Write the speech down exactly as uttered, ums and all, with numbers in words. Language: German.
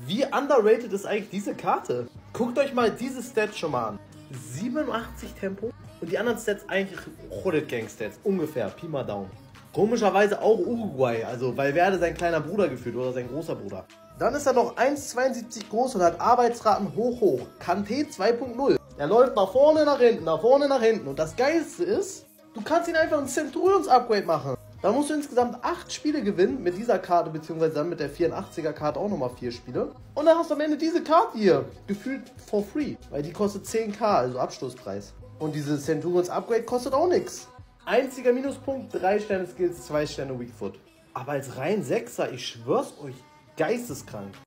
Wie underrated ist eigentlich diese Karte? Guckt euch mal diese Stats schon mal an. siebenundachtzig Tempo und die anderen Stats eigentlich Rodet Gang Stats, ungefähr, Pi mal Daumen. Komischerweise auch Uruguay, also Valverde sein kleiner Bruder gefühlt oder sein großer Bruder. Dann ist er noch eins Komma zweiundsiebzig groß und hat Arbeitsraten hoch hoch. Kanté zwei Punkt null. Er läuft nach vorne, nach hinten, nach vorne, nach hinten. Und das Geilste ist, du kannst ihn einfach ein Centurions-Upgrade machen. Da musst du insgesamt acht Spiele gewinnen mit dieser Karte, beziehungsweise dann mit der vierundachtziger Karte auch nochmal vier Spiele. Und dann hast du am Ende diese Karte hier, gefühlt for free, weil die kostet zehn K, also Abstoßpreis. Und diese Centurions-Upgrade kostet auch nichts. Einziger Minuspunkt, drei Sterne Skills, zwei Sterne Weakfoot. Aber als rein Sechser, ich schwör's euch, geisteskrank.